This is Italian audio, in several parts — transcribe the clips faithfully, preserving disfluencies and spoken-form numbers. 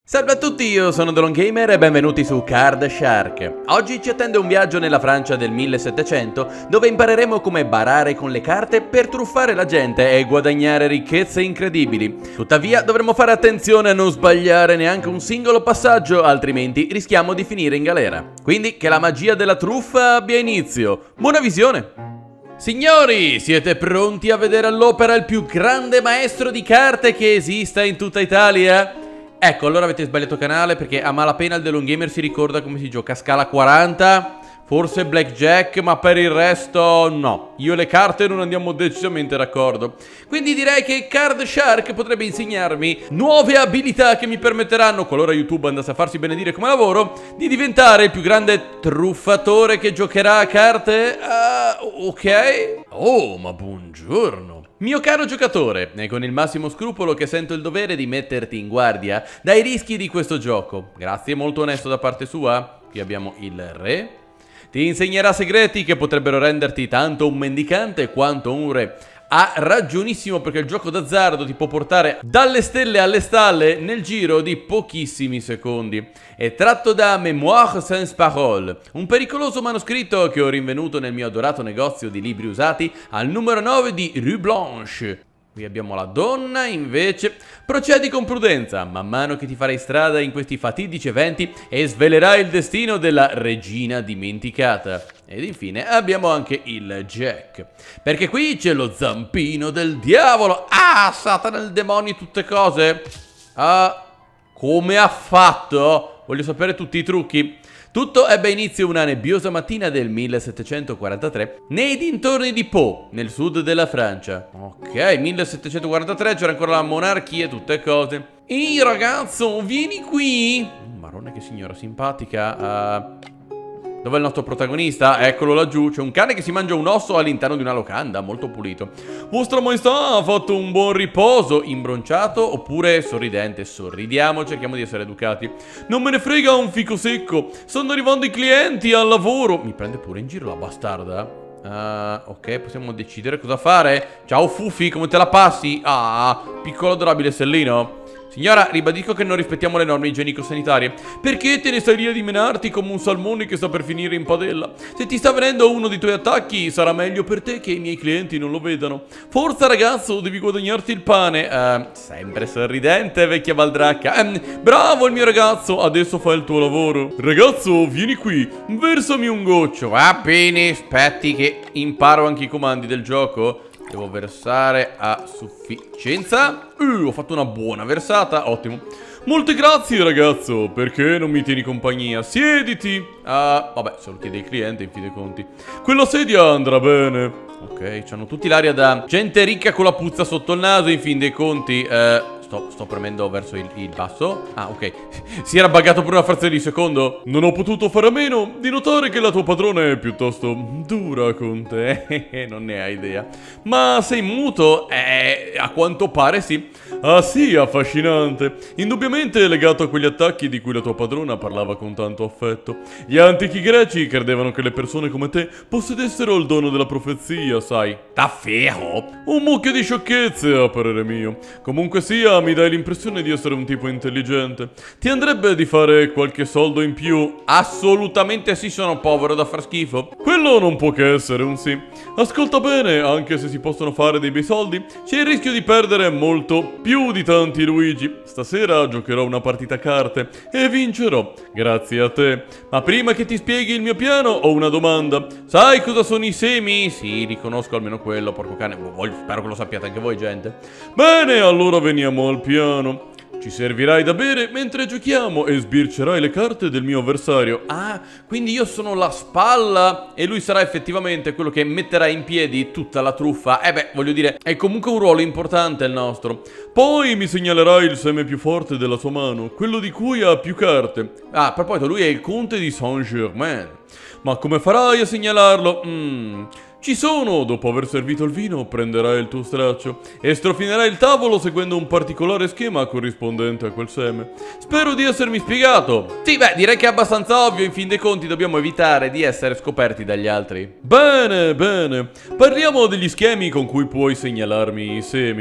Salve a tutti, io sono TheLongGamer e benvenuti su Card Shark. Oggi ci attende un viaggio nella Francia del millesettecento, dove impareremo come barare con le carte per truffare la gente e guadagnare ricchezze incredibili. Tuttavia dovremo fare attenzione a non sbagliare neanche un singolo passaggio, altrimenti rischiamo di finire in galera. Quindi che la magia della truffa abbia inizio. Buona visione! Signori, siete pronti a vedere all'opera il più grande maestro di carte che esista in tutta Italia? Ecco, allora avete sbagliato canale perché a malapena il TheLongGamer si ricorda come si gioca a scala quaranta, forse blackjack, ma per il resto no. Io e le carte non andiamo decisamente d'accordo. Quindi direi che Card Shark potrebbe insegnarmi nuove abilità che mi permetteranno, qualora YouTube andasse a farsi benedire come lavoro, di diventare il più grande truffatore che giocherà a carte. Uh, ok. Oh, ma buongiorno. Mio caro giocatore, è con il massimo scrupolo che sento il dovere di metterti in guardia dai rischi di questo gioco. Grazie, molto onesto da parte sua. Qui abbiamo il re. Ti insegnerà segreti che potrebbero renderti tanto un mendicante quanto un re. Ha ragionissimo, perché il gioco d'azzardo ti può portare dalle stelle alle stalle nel giro di pochissimi secondi. È tratto da Mémoires sans parole, un pericoloso manoscritto che ho rinvenuto nel mio adorato negozio di libri usati al numero nove di Rue Blanche. Qui abbiamo la donna, invece. Procedi con prudenza, man mano che ti farai strada in questi fatidici eventi e svelerai il destino della regina dimenticata. Ed infine abbiamo anche il Jack, perché qui c'è lo zampino del diavolo. Ah, Satana, il demonio, tutte cose. Ah, come ha fatto? Voglio sapere tutti i trucchi. Tutto ebbe inizio una nebbiosa mattina del millesettecentoquarantatré nei dintorni di Pau, nel sud della Francia. Ok, millesettecentoquarantatré, c'era ancora la monarchia e tutte cose. Ehi ragazzo, vieni qui. Maronna, che signora simpatica. uh... Dov'è il nostro protagonista? Eccolo laggiù. C'è un cane che si mangia un osso all'interno di una locanda, molto pulito. Vostra maestà ha fatto un buon riposo, imbronciato oppure sorridente? Sorridiamo, cerchiamo di essere educati. Non me ne frega un fico secco, stanno arrivando i clienti al lavoro. Mi prende pure in giro la bastarda. Uh, ok, possiamo decidere cosa fare. Ciao Fufi, come te la passi? Ah, piccolo adorabile stellino. Signora, ribadisco che non rispettiamo le norme igienico-sanitarie. Perché te ne stai lì a dimenarti come un salmone che sta per finire in padella? Se ti sta venendo uno dei tuoi attacchi, sarà meglio per te che i miei clienti non lo vedano. Forza ragazzo, devi guadagnarti il pane. uh, Sempre sorridente, vecchia baldracca. um, Bravo il mio ragazzo, adesso fai il tuo lavoro. Ragazzo, vieni qui, versami un goccio. Va bene, aspetti che imparo anche i comandi del gioco. Devo versare a sufficienza. uh, Ho fatto una buona versata, ottimo. Molte grazie ragazzo, perché non mi tieni compagnia? Siediti. uh, Vabbè, se lo chiede il cliente, in fin dei conti. Quella sedia andrà bene. Ok, c'hanno tutti l'aria da gente ricca con la puzza sotto il naso, in fin dei conti. uh, Sto, sto premendo verso il, il basso. Ah, ok. Si era buggato per una frazione di secondo. Non ho potuto fare a meno di notare che la tua padrona è piuttosto dura con te. Non ne hai idea. Ma sei muto? Eh, a quanto pare sì. Ah sì, affascinante. Indubbiamente legato a quegli attacchi di cui la tua padrona parlava con tanto affetto. Gli antichi greci credevano che le persone come te possedessero il dono della profezia, sai. Davvero? Un mucchio di sciocchezze, a parere mio. Comunque sia, mi dai l'impressione di essere un tipo intelligente. Ti andrebbe di fare qualche soldo in più? Assolutamente sì, sono povero da far schifo. Quello non può che essere un sì. Ascolta bene, anche se si possono fare dei bei soldi, c'è il rischio di perdere molto più di tanti Luigi. Stasera giocherò una partita a carte e vincerò, grazie a te. Ma prima che ti spieghi il mio piano ho una domanda. Sai cosa sono i semi? Sì, li conosco, almeno quello, porco cane. Voglio, spero che lo sappiate anche voi, gente. Bene, allora veniamo al piano. Ci servirai da bere mentre giochiamo e sbircerai le carte del mio avversario. Ah, quindi io sono la spalla e lui sarà effettivamente quello che metterà in piedi tutta la truffa. Eh beh, voglio dire, è comunque un ruolo importante il nostro. Poi mi segnalerai il seme più forte della sua mano, quello di cui ha più carte. Ah, a proposito, lui è il conte di Saint-Germain. Ma come farai a segnalarlo? Mmm... Ci sono, dopo aver servito il vino prenderai il tuo straccio e strofinerai il tavolo seguendo un particolare schema corrispondente a quel seme. Spero di essermi spiegato. Sì, beh, direi che è abbastanza ovvio, in fin dei conti dobbiamo evitare di essere scoperti dagli altri. Bene, bene, parliamo degli schemi con cui puoi segnalarmi i semi.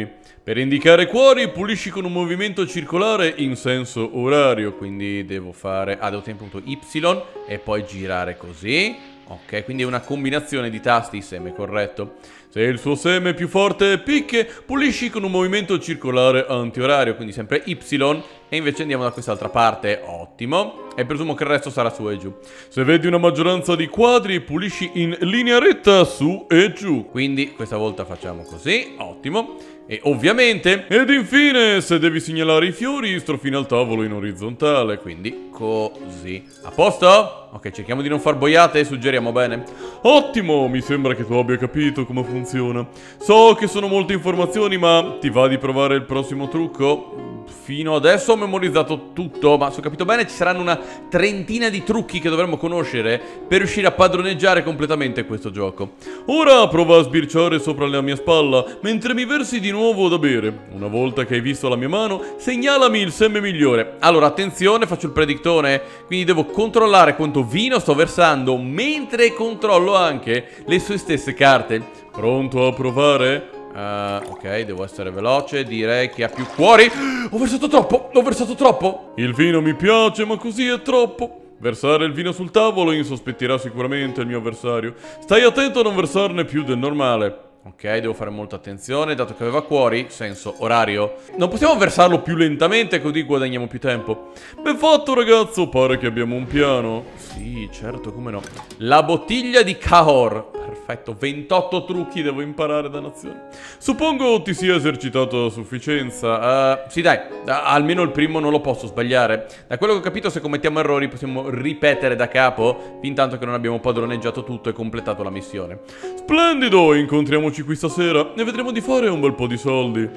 Per indicare cuori pulisci con un movimento circolare in senso orario, quindi devo fare... Ah, devo tenere punto Y e poi girare così. Ok, quindi è una combinazione di tasti, seme, corretto. Se il suo seme più forte è picche, pulisci con un movimento circolare antiorario, quindi sempre Y. E invece andiamo da quest'altra parte, ottimo. E presumo che il resto sarà su e giù. Se vedi una maggioranza di quadri, pulisci in linea retta su e giù. Quindi questa volta facciamo così, ottimo. E ovviamente, ed infine, se devi segnalare i fiori, strofina il tavolo in orizzontale, quindi così. A posto? Ok, cerchiamo di non far boiate, suggeriamo bene. Ottimo, mi sembra che tu abbia capito come funziona. So che sono molte informazioni, ma ti va di provare il prossimo trucco? Fino adesso ho memorizzato tutto, ma se ho capito bene ci saranno una trentina di trucchi che dovremmo conoscere per riuscire a padroneggiare completamente questo gioco. Ora prova a sbirciare sopra la mia spalla mentre mi versi di nuovo da bere. Una volta che hai visto la mia mano, segnalami il seme migliore. Allora, attenzione, faccio il predictone, quindi devo controllare quanto vino sto versando mentre controllo anche le sue stesse carte. Pronto a provare? Uh, ok, devo essere veloce, direi che ha più cuori. Ho versato troppo, ho versato troppo. Il vino mi piace, ma così è troppo. Versare il vino sul tavolo insospettirà sicuramente il mio avversario. Stai attento a non versarne più del normale. Ok, devo fare molta attenzione, dato che aveva cuori, senso orario. Non possiamo versarlo più lentamente, così guadagniamo più tempo. Ben fatto, ragazzo, pare che abbiamo un piano. Sì, certo, come no. La bottiglia di Cahor. Perfetto, ventotto trucchi devo imparare da nazione. Suppongo ti sia esercitato a sufficienza. Uh, sì, dai, uh, almeno il primo non lo posso sbagliare. Da quello che ho capito, se commettiamo errori possiamo ripetere da capo, fin tanto che non abbiamo padroneggiato tutto e completato la missione. Splendido, incontriamoci qui stasera e vedremo di fare un bel po' di soldi.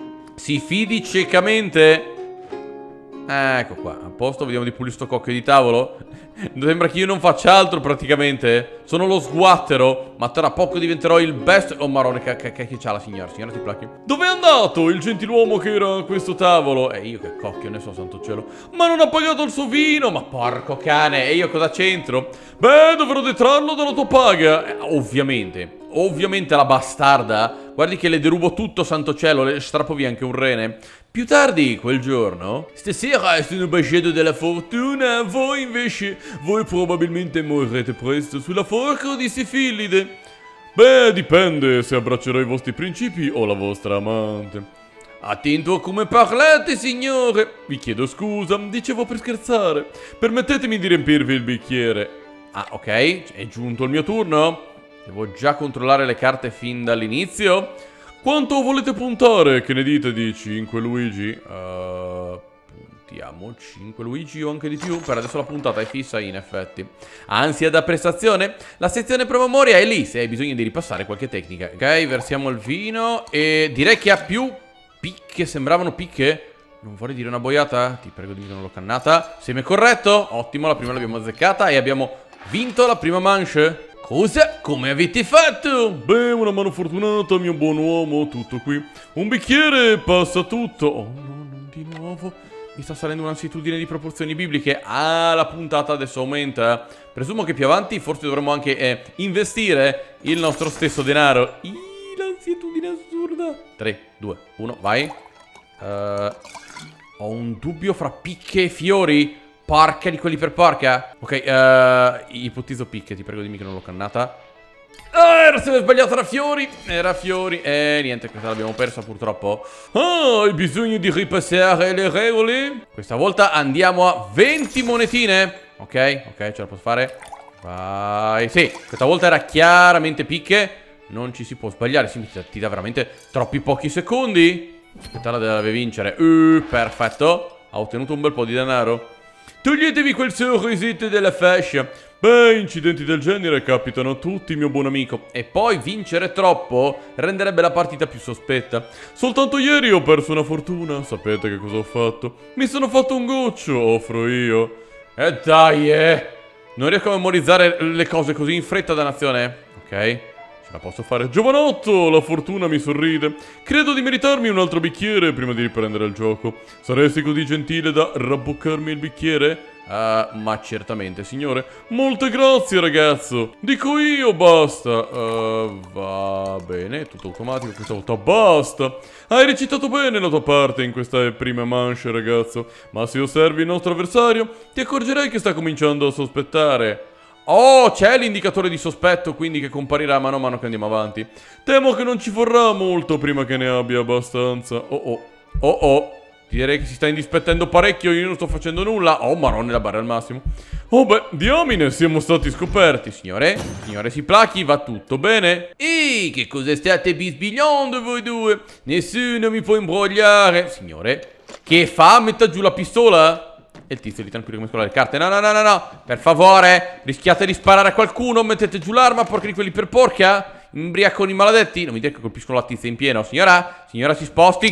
Si fidi ciecamente? Ecco qua, a posto, vediamo di pulire sto cocchio di tavolo. Sembra che io non faccia altro praticamente. Sono lo sguattero, ma tra poco diventerò il best... Oh marone, che, che, che c'ha la signora? Signora, ti placchi? Dove è andato il gentiluomo che era a questo tavolo? E io che cocchio ne so, santo cielo. Ma non ha pagato il suo vino, ma porco cane. E io cosa c'entro? Beh, dovrò detrarlo dalla tua paga. eh, Ovviamente Ovviamente la bastarda. Guardi che le derubo tutto, santo cielo. Le strappo via anche un rene. Più tardi quel giorno, stasera sono basciato della fortuna, voi invece, voi probabilmente morirete presto sulla forca di Sifillide. Beh, dipende se abbraccerò i vostri principi o la vostra amante. Attento a come parlate, signore. Vi chiedo scusa, dicevo per scherzare. Permettetemi di riempirvi il bicchiere. Ah, ok, è giunto il mio turno. Devo già controllare le carte fin dall'inizio. Quanto volete puntare? Che ne dite di cinque Luigi? Uh, puntiamo cinque Luigi o anche di più. Per adesso la puntata è fissa in effetti. Ansia da prestazione? La sezione promemoria è lì se hai bisogno di ripassare qualche tecnica. Ok, versiamo il vino e direi che ha più picche, sembravano picche. Non vorrei dire una boiata? Ti prego di non l'ho cannata. Seme corretto? Ottimo, la prima l'abbiamo azzeccata e abbiamo vinto la prima manche. Cosa? Come avete fatto? Beh, una mano fortunata, mio buon uomo, tutto qui. Un bicchiere passa tutto. Oh no, non di nuovo. Mi sta salendo un'ansitudine di proporzioni bibliche. Ah, la puntata adesso aumenta. Presumo che più avanti forse dovremmo anche eh, investire il nostro stesso denaro. Ih, l'ansietudine assurda. tre, due, uno, vai. Uh, ho un dubbio fra picche e fiori. Porca di quelli per porca. Ok, uh, ipotizzo picche, ti prego dimmi che non l'ho cannata. Ah, era sempre sbagliato, era fiori. Era fiori. E eh, niente, questa l'abbiamo persa purtroppo. Ah, hai bisogno di ripassare le regole? Questa volta andiamo a venti monetine. Ok, ok, ce la posso fare. Vai, sì, questa volta era chiaramente picche. Non ci si può sbagliare, sì, ti dà veramente troppi pochi secondi. Aspetta, la deve vincere. Uh, perfetto. Ha ottenuto un bel po' di denaro. Toglietevi quel sorrisetto della fascia. Beh, incidenti del genere capitano a tutti, mio buon amico. E poi vincere troppo renderebbe la partita più sospetta. Soltanto ieri ho perso una fortuna. Sapete che cosa ho fatto? Mi sono fatto un goccio, offro io. E dai, eh. Non riesco a memorizzare le cose così in fretta da nazione. Ok, ce la posso fare. Giovanotto, la fortuna mi sorride. Credo di meritarmi un altro bicchiere prima di riprendere il gioco. Saresti così gentile da rabboccarmi il bicchiere? Uh, ma certamente, signore. Molte grazie, ragazzo. Dico io, basta. Uh, va bene, tutto automatico questa volta. Basta. Hai recitato bene la tua parte in questa prima manche, ragazzo. Ma se osservi il nostro avversario, ti accorgerai che sta cominciando a sospettare. Oh, c'è l'indicatore di sospetto, quindi, che comparirà mano a mano che andiamo avanti. Temo che non ci vorrà molto prima che ne abbia abbastanza. Oh oh, oh oh. Direi che si sta indispettendo parecchio, io non sto facendo nulla. Oh, marrone, la barra al massimo. Oh beh, diamine, siamo stati scoperti. Signore, signore si plachi, va tutto bene? Ehi, che cosa state bisbigliando voi due? Nessuno mi può imbrogliare. Signore, che fa? Metta giù la pistola? E il tizio lì tranquillo come scolare le carte. No, no, no, no, no, per favore, rischiate di sparare a qualcuno. Mettete giù l'arma, porca di quelli per porca. Imbriaconi maledetti. Non mi dire che colpiscono la tizia in pieno. Signora, signora si sposti.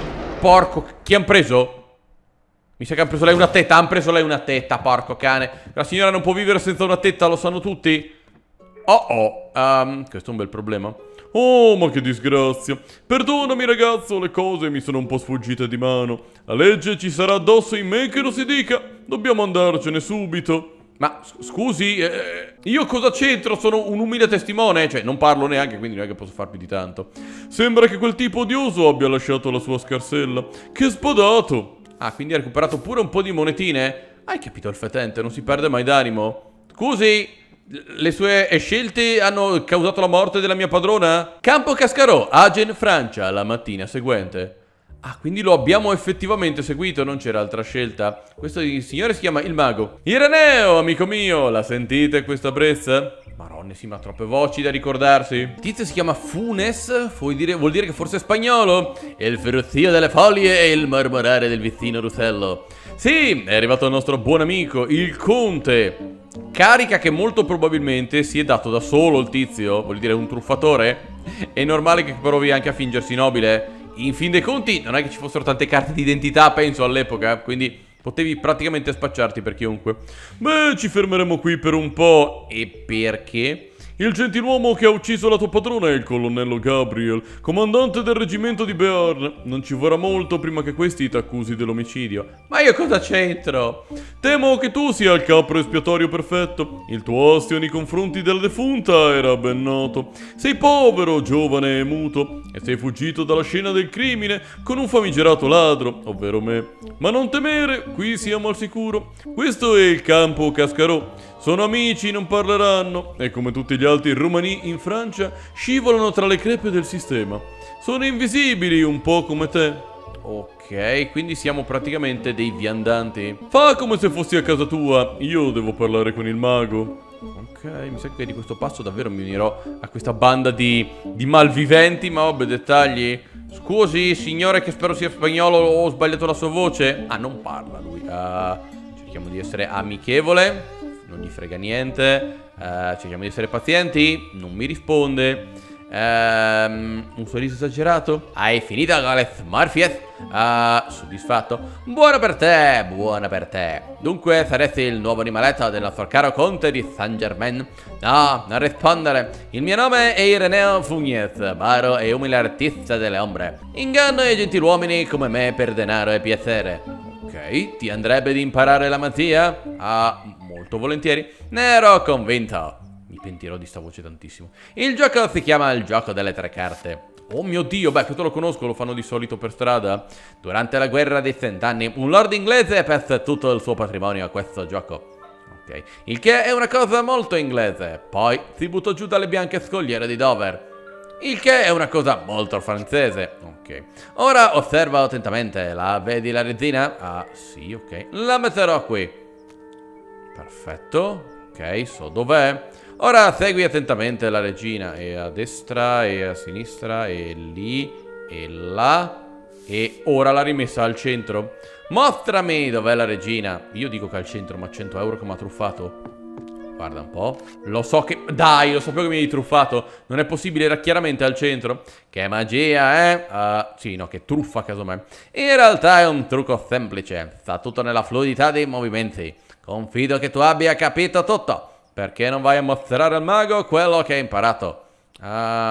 Porco, chi hanno preso? Mi sa che hanno preso lei una tetta. Hanno preso lei una tetta, porco cane. La signora non può vivere senza una tetta, lo sanno tutti. Oh oh, um, questo è un bel problema. Oh, ma che disgrazia. Perdonami, ragazzo, le cose mi sono un po' sfuggite di mano. La legge ci sarà addosso in me che lo si dica. Dobbiamo andarcene subito. Ma scusi, eh, io cosa c'entro? Sono un umile testimone, cioè non parlo neanche, quindi non è che posso far più di tanto. Sembra che quel tipo odioso abbia lasciato la sua scarsella. Che sbadato! Ah, quindi ha recuperato pure un po' di monetine? Hai capito il fetente, non si perde mai d'animo. Scusi, le sue scelte hanno causato la morte della mia padrona? Campo Cascarò, Agen, Francia, la mattina seguente. Ah, quindi lo abbiamo effettivamente seguito, non c'era altra scelta. Questo signore si chiama il mago. Ireneo, amico mio, la sentite questa brezza? Maronna, sì, ma troppe voci da ricordarsi. Il tizio si chiama Funes, vuol dire, vuol dire che forse è spagnolo. E il ferruzzio delle foglie e il mormorare del vicino Russello. Sì, è arrivato il nostro buon amico, il conte. Carica che molto probabilmente si è dato da solo il tizio, vuol dire un truffatore. È normale che provi anche a fingersi nobile. In fin dei conti non è che ci fossero tante carte d'identità, penso, all'epoca, quindi potevi praticamente spacciarti per chiunque. Beh, ci fermeremo qui per un po'. E perché? Il gentiluomo che ha ucciso la tua padrona è il colonnello Gabriel, comandante del reggimento di Bearn. Non ci vorrà molto prima che questi ti accusi dell'omicidio. Ma io cosa c'entro? Temo che tu sia il capro espiatorio perfetto. Il tuo ostio nei confronti della defunta era ben noto. Sei povero, giovane e muto, e sei fuggito dalla scena del crimine con un famigerato ladro, ovvero me. Ma non temere, qui siamo al sicuro. Questo è il campo Cascarò. Sono amici, non parleranno, e come tutti gli altri romani in Francia, scivolano tra le crepe del sistema. Sono invisibili, un po' come te. Ok, quindi siamo praticamente dei viandanti. Fa come se fossi a casa tua, io devo parlare con il mago. Ok, mi sa che di questo passo davvero mi unirò a questa banda di, di malviventi, ma vabbè, dettagli. Scusi, signore, che spero sia spagnolo, ho sbagliato la sua voce. Ah, non parla lui. Uh, cerchiamo di essere amichevole. Non gli frega niente. uh, Cerchiamo di essere pazienti. Non mi risponde. uh, Un sorriso esagerato. Hai finito, Gareth Murphy? uh, Soddisfatto. Buona per te, buona per te. Dunque saresti il nuovo animaletto del nostro caro conte di Saint Germain? No, non rispondere. Il mio nome è Ireneo Fugnez, baro e umile artista delle ombre. Inganno i gentiluomini come me per denaro e piacere. Ok, ti andrebbe di imparare la magia? Ah, molto volentieri. Ne ero convinto. Mi pentirò di sta voce tantissimo. Il gioco si chiama il gioco delle tre carte. Oh mio Dio, beh, questo lo conosco, lo fanno di solito per strada. Durante la guerra dei cent'anni, un lord inglese perse tutto il suo patrimonio a questo gioco. Ok, il che è una cosa molto inglese. Poi si buttò giù dalle bianche scogliere di Dover. Il che è una cosa molto francese. Ok. Ora osserva attentamente. La vedi la resina? Ah, sì, ok. La metterò qui. Perfetto. Ok, so dov'è. Ora segui attentamente la regina. E a destra, e a sinistra, e lì, e là. E ora l'ha rimessa al centro. Mostrami dov'è la regina. Io dico che è al centro, ma cento euro che mi ha truffato. Guarda un po'. Lo so che... Dai, lo sapevo che mi hai truffato. Non è possibile, era chiaramente al centro. Che magia, eh? Uh, sì, no, che truffa casomai. In realtà è un trucco semplice. Sta tutto nella fluidità dei movimenti. Confido che tu abbia capito tutto. Perché non vai a mostrare al mago quello che hai imparato? Uh...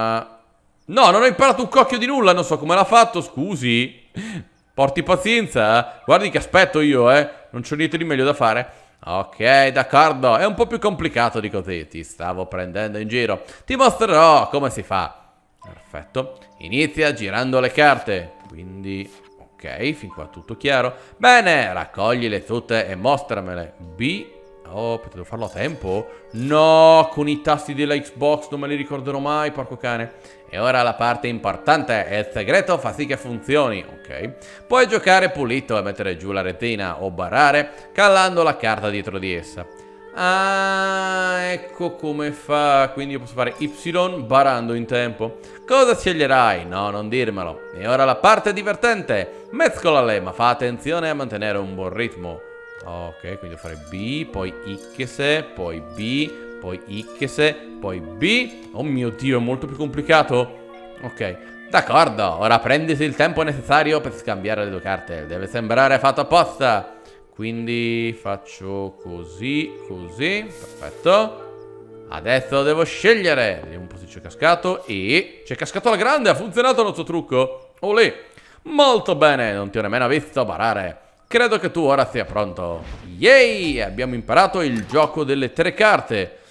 No, non ho imparato un cocchio di nulla. Non so come l'ha fatto, scusi. Porti pazienza. Guardi che aspetto io, eh. Non c'ho niente di meglio da fare. Ok, d'accordo, è un po' più complicato di così, ti stavo prendendo in giro. Ti mostrerò come si fa. Perfetto, inizia girando le carte. Quindi, ok, fin qua tutto chiaro. Bene, raccoglile tutte e mostramele. B. Oh, devo farlo a tempo? No, con i tasti della Xbox non me li ricorderò mai, porco cane. E ora la parte importante, e il segreto fa sì che funzioni, ok? Puoi giocare pulito e mettere giù la retina o barare callando la carta dietro di essa. Ah, ecco come fa. Quindi io posso fare Y barando in tempo. Cosa sceglierai? No, non dirmelo. E ora la parte divertente. Mescolale, ma fa attenzione a mantenere un buon ritmo. Ok, quindi devo fare B, poi X, poi B, poi X, poi B. Oh mio Dio, è molto più complicato. Ok, d'accordo. Ora prenditi il tempo necessario per scambiare le due carte. Deve sembrare fatto apposta. Quindi faccio così, così. Perfetto. Adesso devo scegliere. Vediamo un po' se c'è cascato. E c'è cascato alla grande. Ha funzionato il nostro trucco. Olè. Molto bene. Non ti ho nemmeno visto barare. Credo che tu ora sia pronto. Yay! Abbiamo imparato il gioco delle tre carte.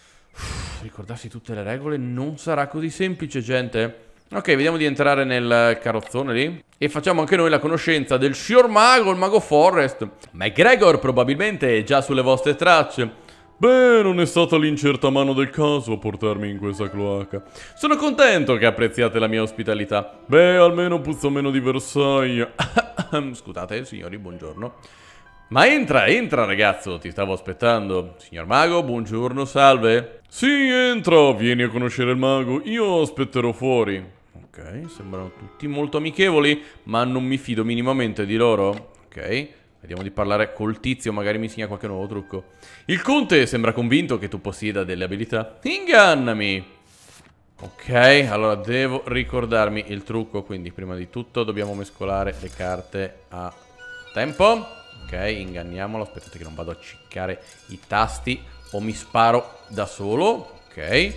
Uff, ricordarsi tutte le regole non sarà così semplice, gente. Ok, vediamo di entrare nel carrozzone lì. E facciamo anche noi la conoscenza del Signor Mago, il Mago Forest. McGregor probabilmente è già sulle vostre tracce. Beh, non è stata l'incerta mano del caso a portarmi in questa cloaca. Sono contento che apprezziate la mia ospitalità. Beh, almeno puzzo meno di Versailles. Scusate, signori, buongiorno. Ma entra, entra ragazzo, ti stavo aspettando. Signor Mago, buongiorno, salve. Sì, entra, vieni a conoscere il mago, io aspetterò fuori. Ok, sembrano tutti molto amichevoli, ma non mi fido minimamente di loro. Ok, vediamo di parlare col tizio, magari mi insegna qualche nuovo trucco. Il conte sembra convinto che tu possieda delle abilità. Ingannami. Ok, allora devo ricordarmi il trucco, quindi prima di tutto dobbiamo mescolare le carte a tempo. Ok, inganniamolo, aspettate che non vado a ciccare i tasti o mi sparo da solo. Ok,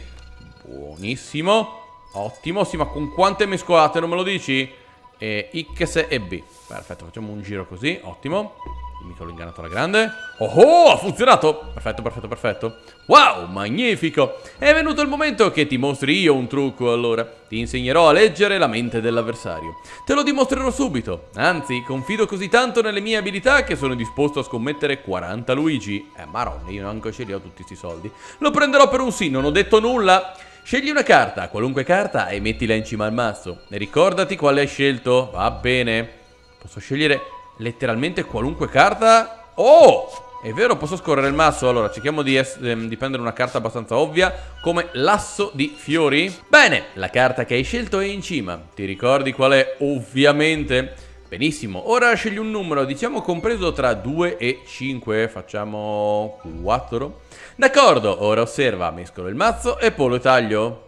buonissimo. Ottimo, sì, ma con quante mescolate non me lo dici? E X e B. Perfetto, facciamo un giro così, ottimo. Dimmi che l'ho ingannato alla grande. Oh oh, ha funzionato! Perfetto, perfetto, perfetto. Wow, magnifico! È venuto il momento che ti mostri io un trucco, allora. Ti insegnerò a leggere la mente dell'avversario. Te lo dimostrerò subito. Anzi, confido così tanto nelle mie abilità che sono disposto a scommettere quaranta Luigi. Eh, maronna, io neanche ce li ho tutti questi soldi. Lo prenderò per un sì, non ho detto nulla. Scegli una carta, qualunque carta, e mettila in cima al mazzo. E ricordati quale hai scelto. Va bene. Posso scegliere letteralmente qualunque carta. Oh! È vero, posso scorrere il mazzo. Allora, cerchiamo di, ehm, di prendere una carta abbastanza ovvia, come l'asso di fiori. Bene, la carta che hai scelto è in cima. Ti ricordi qual è? Ovviamente. Benissimo, ora scegli un numero, diciamo compreso tra due e cinque. Facciamo quattro. D'accordo, ora osserva, mescolo il mazzo e poi lo taglio.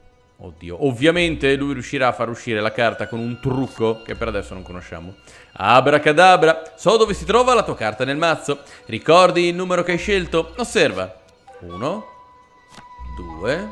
Oddio, ovviamente lui riuscirà a far uscire la carta con un trucco che per adesso non conosciamo. Abracadabra, so dove si trova la tua carta nel mazzo. Ricordi il numero che hai scelto? Osserva. Uno, due,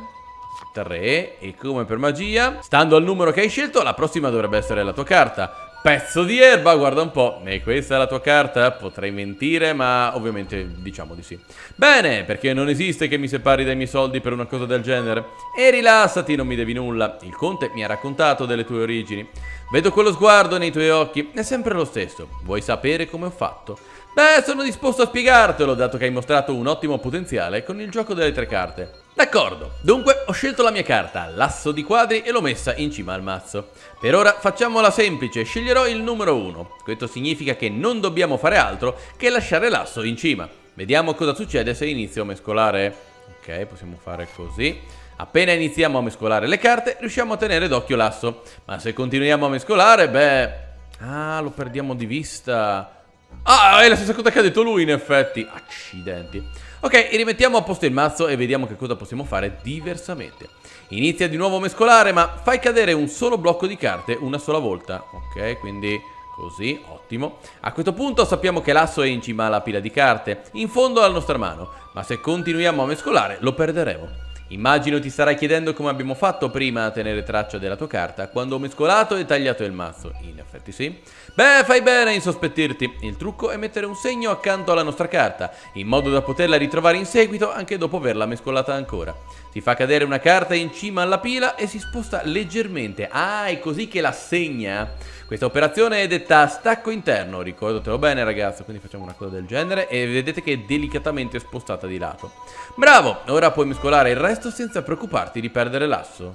tre, e come per magia, stando al numero che hai scelto, la prossima dovrebbe essere la tua carta. Pezzo di erba, guarda un po'. E questa è la tua carta? Potrei mentire, ma ovviamente diciamo di sì. Bene, perché non esiste che mi separi dai miei soldi per una cosa del genere. E rilassati, non mi devi nulla. Il conte mi ha raccontato delle tue origini. Vedo quello sguardo nei tuoi occhi. È sempre lo stesso. Vuoi sapere come ho fatto? Beh, sono disposto a spiegartelo, dato che hai mostrato un ottimo potenziale con il gioco delle tre carte. D'accordo, dunque ho scelto la mia carta, l'asso di quadri, e l'ho messa in cima al mazzo. Per ora facciamola semplice, sceglierò il numero uno. Questo significa che non dobbiamo fare altro che lasciare l'asso in cima. Vediamo cosa succede se inizio a mescolare. Ok, possiamo fare così. Appena iniziamo a mescolare le carte, riusciamo a tenere d'occhio l'asso. Ma se continuiamo a mescolare, beh... Ah, lo perdiamo di vista. Ah, è la stessa cosa che ha detto lui, in effetti. Accidenti. Ok, rimettiamo a posto il mazzo e vediamo che cosa possiamo fare diversamente. Inizia di nuovo a mescolare, ma fai cadere un solo blocco di carte una sola volta. Ok, quindi così, ottimo. A questo punto sappiamo che l'asso è in cima alla pila di carte, in fondo alla nostra mano. Ma se continuiamo a mescolare, lo perderemo. Immagino ti starai chiedendo come abbiamo fatto prima a tenere traccia della tua carta quando ho mescolato e tagliato il mazzo. In effetti sì. Beh, fai bene a insospettirti. Il trucco è mettere un segno accanto alla nostra carta, in modo da poterla ritrovare in seguito anche dopo averla mescolata ancora. Si fa cadere una carta in cima alla pila e si sposta leggermente. Ah, è così che la segna. Questa operazione è detta stacco interno, ricordatelo bene ragazzo, quindi facciamo una cosa del genere e vedete che è delicatamente spostata di lato. Bravo, ora puoi mescolare il resto senza preoccuparti di perdere l'asso.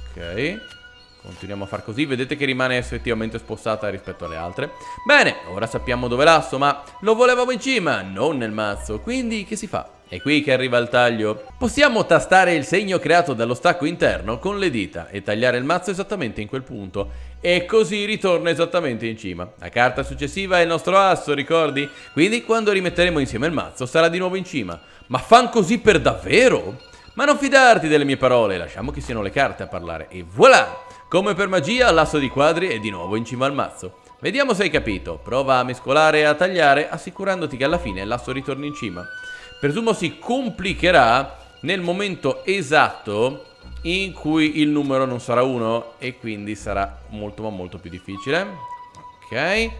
Ok, continuiamo a far così, vedete che rimane effettivamente spostata rispetto alle altre. Bene, ora sappiamo dove è l'asso, ma lo volevamo in cima, non nel mazzo, quindi che si fa? È qui che arriva il taglio. Possiamo tastare il segno creato dallo stacco interno con le dita e tagliare il mazzo esattamente in quel punto. E così ritorna esattamente in cima. La carta successiva è il nostro asso, ricordi? Quindi quando rimetteremo insieme il mazzo sarà di nuovo in cima. Ma fan così per davvero? Ma non fidarti delle mie parole, lasciamo che siano le carte a parlare. E voilà! Come per magia l'asso di quadri è di nuovo in cima al mazzo. Vediamo se hai capito. Prova a mescolare e a tagliare, assicurandoti che alla fine l'asso ritorni in cima. Presumo si complicherà nel momento esatto in cui il numero non sarà uno e quindi sarà molto ma molto più difficile. Ok, e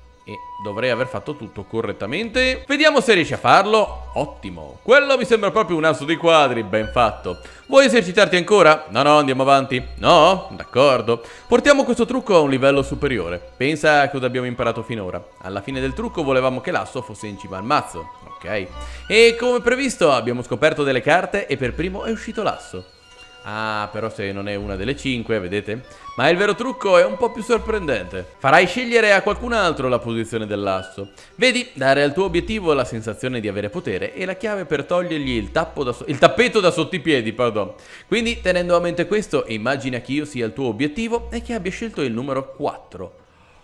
dovrei aver fatto tutto correttamente. Vediamo se riesci a farlo. Ottimo, quello mi sembra proprio un asso di quadri, ben fatto. Vuoi esercitarti ancora? No no, andiamo avanti. No? D'accordo. Portiamo questo trucco a un livello superiore. Pensa a cosa abbiamo imparato finora. Alla fine del trucco volevamo che l'asso fosse in cima al mazzo. Ok, e come previsto abbiamo scoperto delle carte e per primo è uscito l'asso. Ah, però se non è una delle cinque, vedete? Ma il vero trucco è un po' più sorprendente. Farai scegliere a qualcun altro la posizione dell'asso. Vedi, dare al tuo obiettivo la sensazione di avere potere è la chiave per togliergli il, tappo da so il tappeto da sotto i piedi, pardon. Quindi, tenendo a mente questo, immagina che io sia il tuo obiettivo e che abbia scelto il numero quattro.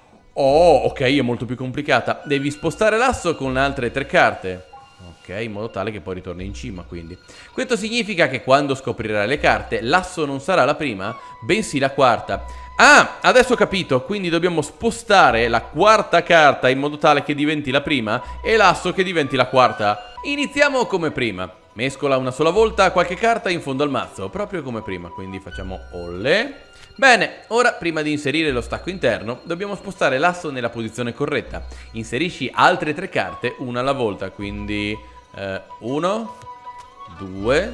Oh, ok, è molto più complicata. Devi spostare l'asso con altre tre carte. Ok, in modo tale che poi ritorni in cima, quindi. Questo significa che quando scoprirai le carte, l'asso non sarà la prima, bensì la quarta. Ah, adesso ho capito, quindi dobbiamo spostare la quarta carta in modo tale che diventi la prima e l'asso che diventi la quarta. Iniziamo come prima. Mescola una sola volta qualche carta in fondo al mazzo, proprio come prima, quindi facciamo olle. Bene, ora prima di inserire lo stacco interno dobbiamo spostare l'asso nella posizione corretta. Inserisci altre tre carte una alla volta, quindi eh, uno, due,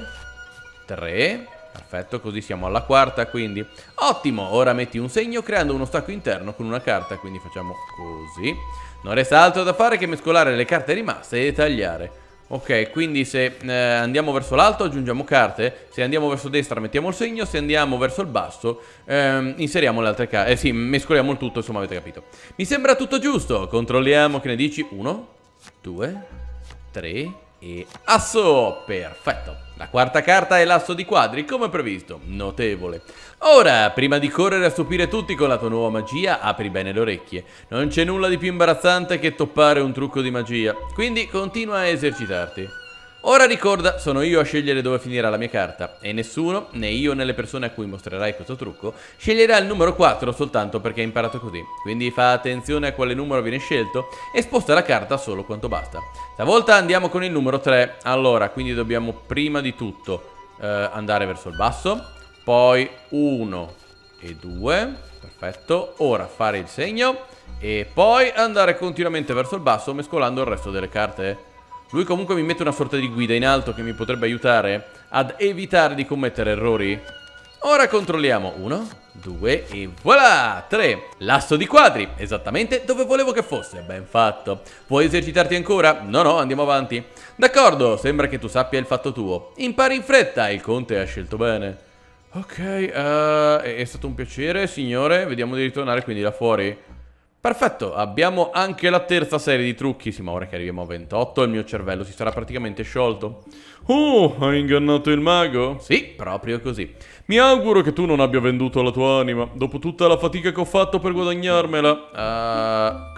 tre, perfetto, così siamo alla quarta, quindi ottimo. Ora metti un segno creando uno stacco interno con una carta, quindi facciamo così. Non resta altro da fare che mescolare le carte rimaste e tagliare. Ok, quindi se eh, andiamo verso l'alto aggiungiamo carte, se andiamo verso destra mettiamo il segno, se andiamo verso il basso ehm, inseriamo le altre carte, eh sì, mescoliamo il tutto, insomma avete capito. Mi sembra tutto giusto, controlliamo, che ne dici? Uno, due, tre e asso, perfetto. La quarta carta è l'asso di quadri, come previsto, notevole. Ora, prima di correre a stupire tutti con la tua nuova magia, apri bene le orecchie. Non c'è nulla di più imbarazzante che toppare un trucco di magia, quindi continua a esercitarti. Ora ricorda, sono io a scegliere dove finirà la mia carta, e nessuno, né io né le persone a cui mostrerai questo trucco, sceglierà il numero quattro soltanto perché hai imparato così. Quindi fa attenzione a quale numero viene scelto e sposta la carta solo quanto basta. Stavolta andiamo con il numero tre. Allora, quindi dobbiamo prima di tutto eh, andare verso il basso, poi uno e due, perfetto. Ora fare il segno e poi andare continuamente verso il basso mescolando il resto delle carte. Lui comunque mi mette una sorta di guida in alto che mi potrebbe aiutare ad evitare di commettere errori. Ora controlliamo. uno, due e voilà! tre. L'asso di quadri, esattamente dove volevo che fosse. Ben fatto. Vuoi esercitarti ancora? No, no, andiamo avanti. D'accordo, sembra che tu sappia il fatto tuo. Impari in fretta, il conte ha scelto bene. Ok, uh, è stato un piacere, signore. Vediamo di ritornare quindi là fuori. Perfetto, abbiamo anche la terza serie di trucchi. Sì, ma ora che arriviamo a ventotto il mio cervello si sarà praticamente sciolto. Oh, hai ingannato il mago? Sì, proprio così. Mi auguro che tu non abbia venduto la tua anima dopo tutta la fatica che ho fatto per guadagnarmela. Uh,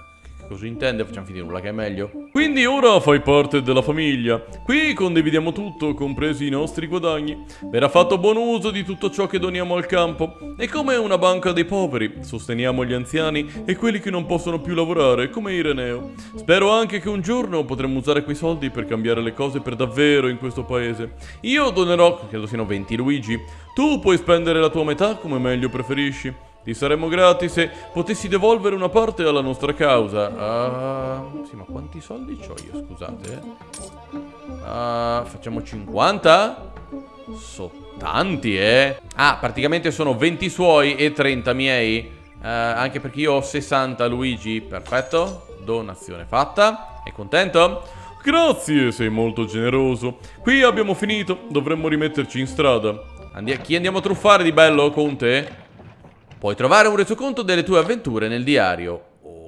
che cosa intende, facciamo finire nulla che è meglio. Quindi ora fai parte della famiglia. Qui condividiamo tutto, compresi i nostri guadagni. Verrà fatto buon uso di tutto ciò che doniamo al campo. È come una banca dei poveri. Sosteniamo gli anziani e quelli che non possono più lavorare, come Ireneo. Spero anche che un giorno potremo usare quei soldi per cambiare le cose per davvero in questo paese. Io donerò, credo siano venti Luigi. Tu puoi spendere la tua metà come meglio preferisci. Ti saremmo grati se potessi devolvere una parte alla nostra causa. Uh, sì, ma quanti soldi c'ho io, scusate? Uh, facciamo cinquanta? So tanti, eh? Ah, praticamente sono venti suoi e trenta miei. Uh, anche perché io ho sessanta Luigi. Perfetto. Donazione fatta. È contento? Grazie, sei molto generoso. Qui abbiamo finito, dovremmo rimetterci in strada. Andi- chi andiamo a truffare di bello, Conte? Puoi trovare un resoconto delle tue avventure nel diario.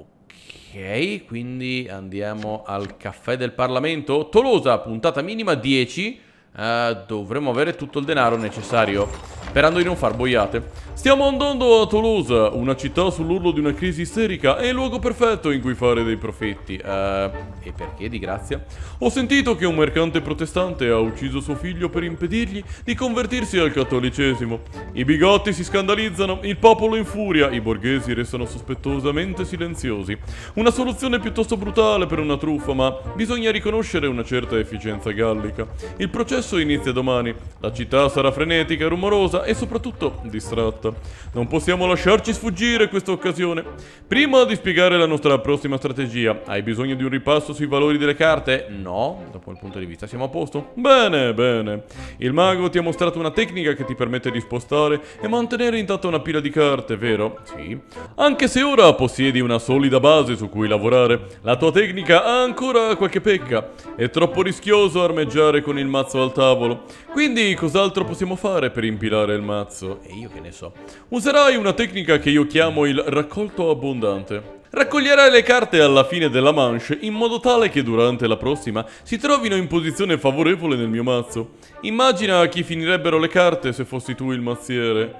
Ok, quindi andiamo al caffè del Parlamento. Tolosa, puntata minima dieci. Uh, dovremmo avere tutto il denaro necessario, sperando di non far boiate. Stiamo andando a Tolosa, una città sull'orlo di una crisi isterica. È il luogo perfetto in cui fare dei profitti. uh, E perché, di grazia? Ho sentito che un mercante protestante ha ucciso suo figlio per impedirgli di convertirsi al cattolicesimo. I bigotti si scandalizzano, il popolo infuria, i borghesi restano sospettosamente silenziosi. Una soluzione piuttosto brutale per una truffa, ma bisogna riconoscere una certa efficienza gallica. Il processo inizia domani. La città sarà frenetica e rumorosa e soprattutto distratta. Non possiamo lasciarci sfuggire questa occasione. Prima di spiegare la nostra prossima strategia, hai bisogno di un ripasso sui valori delle carte? No, dopo il punto di vista siamo a posto. Bene, bene. Il mago ti ha mostrato una tecnica che ti permette di spostare e mantenere intatta una pila di carte, vero? Sì. Anche se ora possiedi una solida base su cui lavorare, la tua tecnica ha ancora qualche pecca. È troppo rischioso armeggiare con il mazzo al tavolo. Quindi cos'altro possiamo fare per impilare il mazzo? E io che ne so. Userai una tecnica che io chiamo il raccolto abbondante. Raccoglierai le carte alla fine della manche in modo tale che durante la prossima si trovino in posizione favorevole nel mio mazzo. Immagina chi finirebbero le carte se fossi tu il mazziere.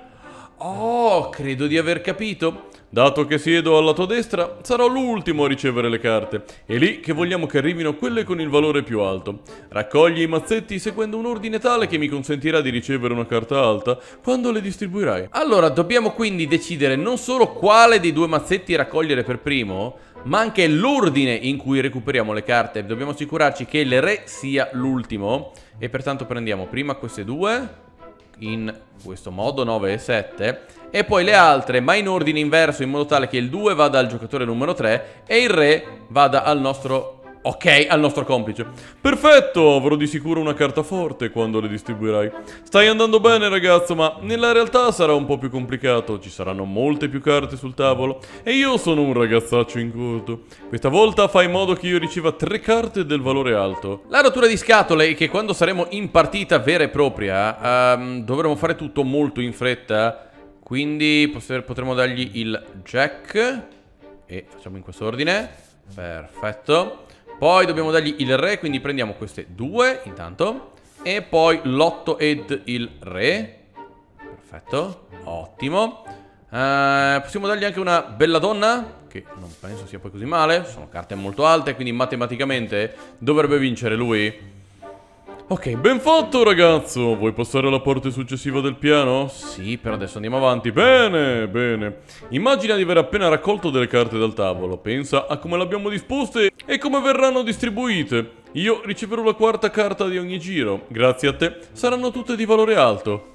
Oh, credo di aver capito. Dato che siedo alla tua destra, sarò l'ultimo a ricevere le carte. È lì che vogliamo che arrivino quelle con il valore più alto. Raccogli i mazzetti seguendo un ordine tale che mi consentirà di ricevere una carta alta quando le distribuirai. Allora, dobbiamo quindi decidere non solo quale dei due mazzetti raccogliere per primo, ma anche l'ordine in cui recuperiamo le carte. Dobbiamo assicurarci che il re sia l'ultimo. E pertanto prendiamo prima queste due in questo modo, nove e sette, e poi le altre ma in ordine inverso, in modo tale che il due vada al giocatore numero tre e il re vada al nostro... ok, al nostro complice. Perfetto, avrò di sicuro una carta forte quando le distribuirai. Stai andando bene, ragazzo, ma nella realtà sarà un po' più complicato. Ci saranno molte più carte sul tavolo e io sono un ragazzaccio incolto. Questa volta fai in modo che io riceva tre carte del valore alto. La rottura di scatole è che quando saremo in partita vera e propria um, dovremo fare tutto molto in fretta. Quindi potremo dargli il jack e facciamo in questo ordine. Perfetto. Poi dobbiamo dargli il re, quindi prendiamo queste due intanto. E poi l'otto ed il re. Perfetto, ottimo. uh, Possiamo dargli anche una bella donna, che non penso sia poi così male. Sono carte molto alte, quindi matematicamente dovrebbe vincere lui. Ok, ben fatto, ragazzo. Vuoi passare alla parte successiva del piano? Sì, per adesso andiamo avanti. Bene, bene. Immagina di aver appena raccolto delle carte dal tavolo. Pensa a come le abbiamo disposte e come verranno distribuite. Io riceverò la quarta carta di ogni giro. Grazie a te saranno tutte di valore alto.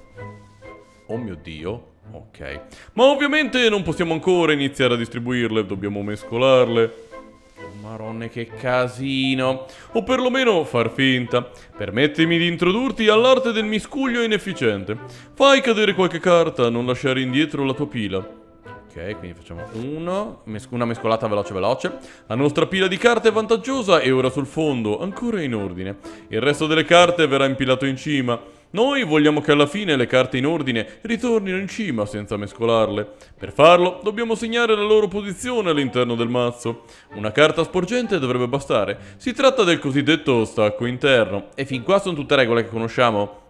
Oh mio Dio. Ok. Ma ovviamente non possiamo ancora iniziare a distribuirle. Dobbiamo mescolarle. Maronna, che casino. O perlomeno far finta. Permettimi di introdurti all'arte del miscuglio inefficiente. Fai cadere qualche carta, non lasciare indietro la tua pila. Ok, quindi facciamo uno, mes una mescolata veloce veloce. La nostra pila di carte è vantaggiosa e ora sul fondo, ancora in ordine. Il resto delle carte verrà impilato in cima. Noi vogliamo che alla fine le carte in ordine ritornino in cima senza mescolarle. Per farlo dobbiamo segnare la loro posizione all'interno del mazzo. Una carta sporgente dovrebbe bastare. Si tratta del cosiddetto stacco interno. E fin qua sono tutte regole che conosciamo.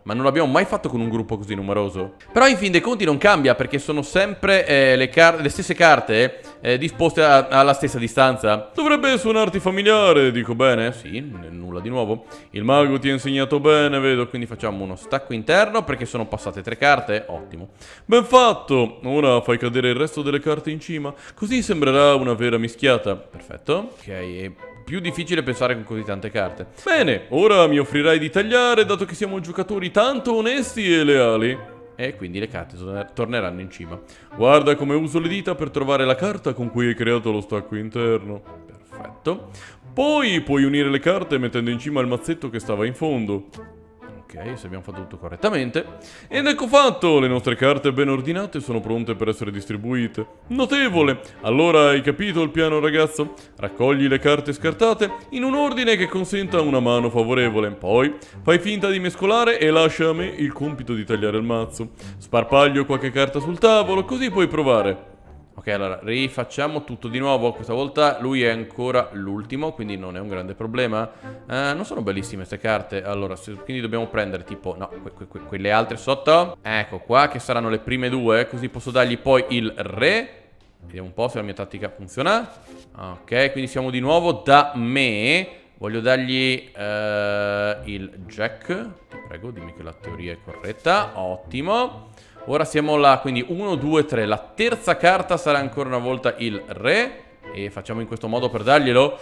ma non l'abbiamo mai fatto con un gruppo così numeroso. Però in fin dei conti non cambia, perché sono sempre eh, le, le stesse carte eh, disposte a alla stessa distanza. Dovrebbe suonarti familiare, dico bene? Sì, nulla di nuovo. Il mago ti ha insegnato bene, vedo, quindi facciamo uno stacco interno perché sono passate tre carte. Ottimo. Ben fatto! Ora fai cadere il resto delle carte in cima, così sembrerà una vera mischiata. Perfetto. Ok, è più difficile pensare con così tante carte. Bene, ora mi offrirai di tagliare, dato che siamo giocatori tanto onesti e leali. E quindi le carte torneranno in cima. Guarda come uso le dita per trovare la carta con cui hai creato lo stacco interno. Perfetto. Poi puoi unire le carte mettendo in cima il mazzetto che stava in fondo. Ok, se abbiamo fatto tutto correttamente. Ed ecco fatto, le nostre carte ben ordinate sono pronte per essere distribuite. Notevole! Allora hai capito il piano, ragazzo? Raccogli le carte scartate in un ordine che consenta una mano favorevole. Poi fai finta di mescolare e lascia a me il compito di tagliare il mazzo. Sparpaglio qualche carta sul tavolo, così puoi provare. Ok, allora rifacciamo tutto di nuovo. Questa volta lui è ancora l'ultimo, quindi non è un grande problema. eh, Non sono bellissime queste carte. Allora, se, quindi dobbiamo prendere tipo, no, que, que, que, quelle altre sotto. Ecco qua, che saranno le prime due. Così posso dargli poi il re. Vediamo un po' se la mia tattica funziona. Ok, quindi siamo di nuovo da me. Voglio dargli eh, il jack. Ti prego, dimmi che la teoria è corretta. Ottimo. Ora siamo là, quindi uno, due, tre. La terza carta sarà ancora una volta il re. E facciamo in questo modo per darglielo.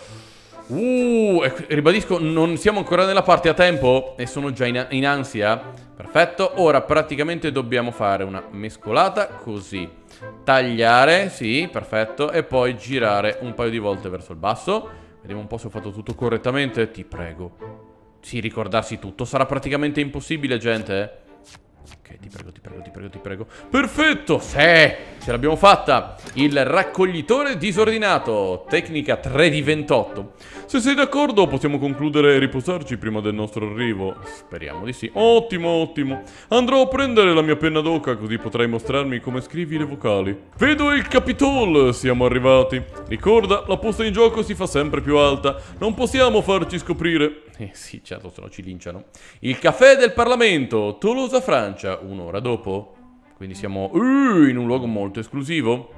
Uh, ribadisco, non siamo ancora nella parte a tempo e sono già in, in ansia. Perfetto, ora praticamente dobbiamo fare una mescolata così. Tagliare, sì, perfetto. E poi girare un paio di volte verso il basso. Vediamo un po' se ho fatto tutto correttamente. Ti prego. Sì, ricordarsi tutto sarà praticamente impossibile, gente. Ok, ti prego, ti prego, ti prego, ti prego. Perfetto, sì, ce l'abbiamo fatta. Il raccoglitore disordinato. Tecnica tre di ventotto. Se sei d'accordo possiamo concludere e riposarci prima del nostro arrivo. Speriamo di sì. Ottimo, ottimo. Andrò a prendere la mia penna d'oca, così potrai mostrarmi come scrivi le vocali. Vedo il Capitol, siamo arrivati. Ricorda, la posta in gioco si fa sempre più alta. Non possiamo farci scoprire. Eh sì, certo, se no ci linciano. Il caffè del Parlamento, Tolosa, Francia, un'ora dopo. Quindi siamo uh, in un luogo molto esclusivo.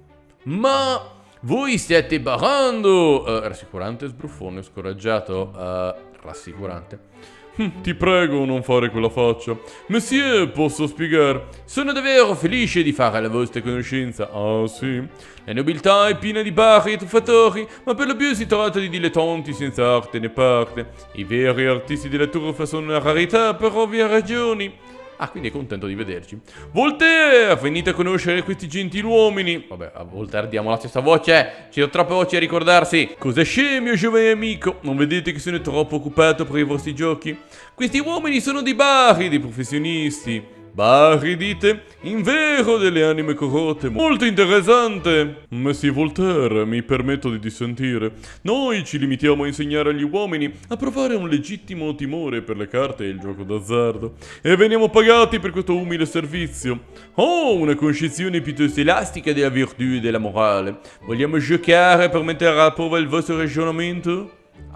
Ma voi stiate barando. uh, Rassicurante, sbruffone, scoraggiato. uh, Rassicurante. Ti prego, non fare quella faccia. Monsieur, posso spiegare? Sono davvero felice di fare la vostra conoscenza. Ah, sì? La nobiltà è piena di bar e truffatori, ma per lo più si tratta di dilettanti senza arte né parte. I veri artisti della truffa sono una rarità per ovvie ragioni. Ah, quindi è contento di vederci. Voltaire, venite a conoscere questi gentiluomini. Vabbè, a Voltaire diamo la stessa voce. Ci sono troppe voci a ricordarsi. Cosa c'è, mio giovane amico? Non vedete che sono troppo occupato per i vostri giochi? Questi uomini sono dei bari, dei professionisti. Bari, dite? In vero, delle anime corrotte. Molto interessante. Monsieur Voltaire, mi permetto di dissentire. Noi ci limitiamo a insegnare agli uomini a provare un legittimo timore per le carte e il gioco d'azzardo. E veniamo pagati per questo umile servizio. Oh, una concezione piuttosto elastica della virtù e della morale. Vogliamo giocare per mettere alla prova il vostro ragionamento?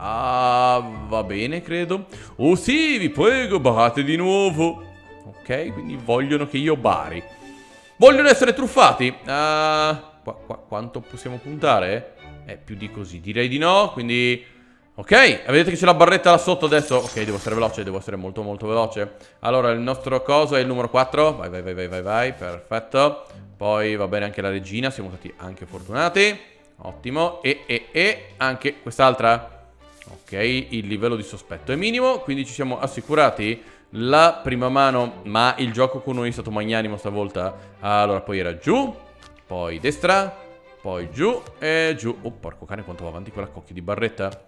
Ah, va bene, credo. Oh sì, vi prego, barate di nuovo. Ok, quindi vogliono che io bari. Vogliono essere truffati. uh, qua, qua, Quanto possiamo puntare? Eh, più di così, direi di no. Quindi, ok, vedete che c'è la barretta là sotto adesso. Ok, devo essere veloce, devo essere molto molto veloce. Allora, il nostro coso è il numero quattro. Vai, vai, vai, vai, vai, vai, perfetto. Poi va bene anche la regina, siamo stati anche fortunati. Ottimo, e, e, e anche quest'altra. Ok, il livello di sospetto è minimo, quindi ci siamo assicurati la prima mano, ma il gioco con noi è stato magnanimo stavolta. Allora, poi era giù, poi destra, poi giù e giù. Oh, porco cane, quanto va avanti quella cocchia di barretta.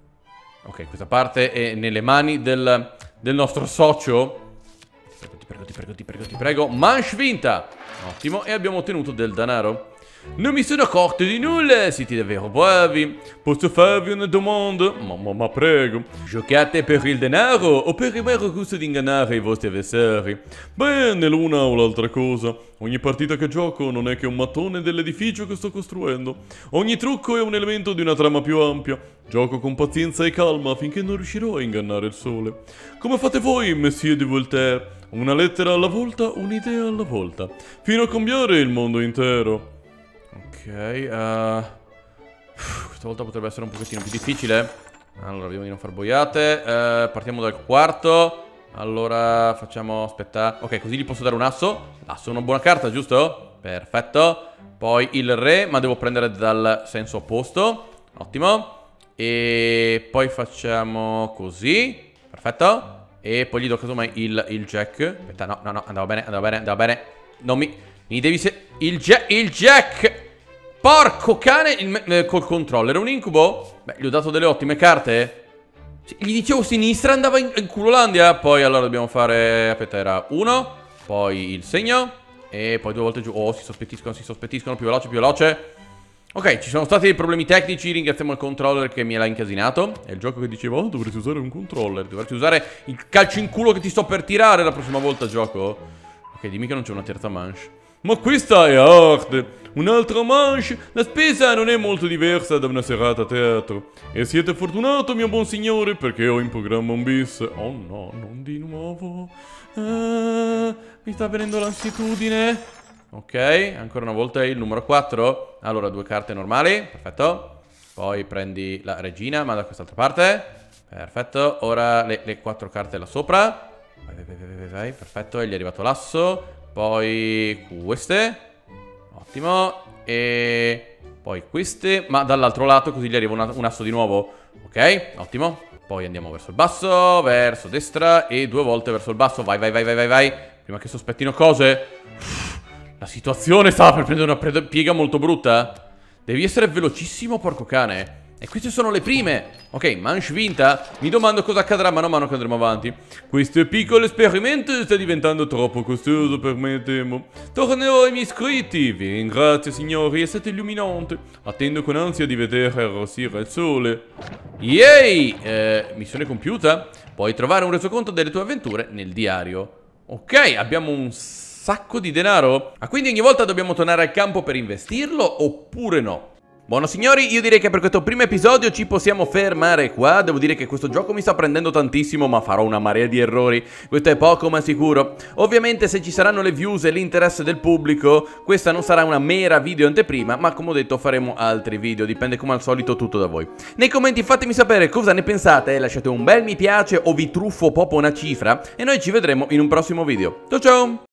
Ok, questa parte è nelle mani del, del nostro socio. Ti prego, ti prego, ti prego, ti prego, ti prego. Manche vinta. Ottimo, e abbiamo ottenuto del denaro. Non mi sono accorto di nulla, siete davvero bravi. Posso farvi una domanda? Ma, ma, ma prego. Giocate per il denaro o per il mero gusto di ingannare i vostri avversari? Beh, né l'una o l'altra cosa. Ogni partita che gioco non è che un mattone dell'edificio che sto costruendo. Ogni trucco è un elemento di una trama più ampia. Gioco con pazienza e calma finché non riuscirò a ingannare il sole. Come fate voi, Monsieur de Voltaire? Una lettera alla volta, un'idea alla volta. Fino a cambiare il mondo intero. Ok, uh, questa volta potrebbe essere un pochettino più difficile. Allora, vediamo di non far boiate. uh, Partiamo dal quarto. Allora, facciamo, aspetta. Ok, così gli posso dare un asso. L'asso è una buona carta, giusto? Perfetto. Poi il re, ma devo prendere dal senso opposto. Ottimo. E poi facciamo così. Perfetto. E poi gli do casomai il, il jack. Aspetta, no, no, no, andava bene, andava bene, andava bene. Non mi, mi devi se... Il jack, il jack. Porco cane, il, eh, col controller è un incubo? Beh, gli ho dato delle ottime carte. Sì, gli dicevo sinistra, andava in, in culolandia. Poi allora dobbiamo fare, aspetta, era uno. Poi il segno. E poi due volte giù. Oh, si sospettiscono, si sospettiscono, più veloce, più veloce. Ok, ci sono stati dei problemi tecnici, ringraziamo il controller che mi l'ha incasinato. È il gioco che diceva, oh, dovresti usare un controller. Dovresti usare il calcio in culo che ti sto per tirare la prossima volta gioco. Ok, dimmi che non c'è una terza manche. Ma questa è arte. Un'altra manche. La spesa non è molto diversa da una serata a teatro. E siete fortunato, mio buon signore, perché ho in programma un bis. Oh no, non di nuovo. Ah, mi sta venendo l'ansietudine. Ok, ancora una volta il numero quattro. Allora, due carte normali, perfetto. Poi prendi la regina, ma da quest'altra parte. Perfetto, ora le, le quattro carte là sopra. Vai, vai, vai, vai, vai, perfetto, e gli è arrivato l'asso. Poi queste. Ottimo. E poi queste, ma dall'altro lato, così gli arriva una, un asso di nuovo. Ok, ottimo. Poi andiamo verso il basso, verso destra e due volte verso il basso. Vai, vai, vai, vai, vai, vai. Prima che sospettino cose. La situazione stava per prendere una piega molto brutta. Devi essere velocissimo, porco cane. E queste sono le prime. Ok, manche vinta. Mi domando cosa accadrà mano a mano che andremo avanti. Questo piccolo esperimento sta diventando troppo costoso per me, temo. Tornerò ai miei iscritti. Vi ringrazio, signori, è stato illuminante. Attendo con ansia di vedere arrossire il sole. Yay! Eh, missione compiuta. Puoi trovare un resoconto delle tue avventure nel diario. Ok, abbiamo un sacco di denaro. Ah, quindi ogni volta dobbiamo tornare al campo per investirlo oppure no? Buono signori, io direi che per questo primo episodio ci possiamo fermare qua. Devo dire che questo gioco mi sta prendendo tantissimo, ma farò una marea di errori. Questo è poco ma sicuro. Ovviamente se ci saranno le views e l'interesse del pubblico, questa non sarà una mera video anteprima, ma come ho detto faremo altri video. Dipende come al solito tutto da voi. Nei commenti fatemi sapere cosa ne pensate, lasciate un bel mi piace o vi truffo proprio una cifra e noi ci vedremo in un prossimo video. Ciao ciao!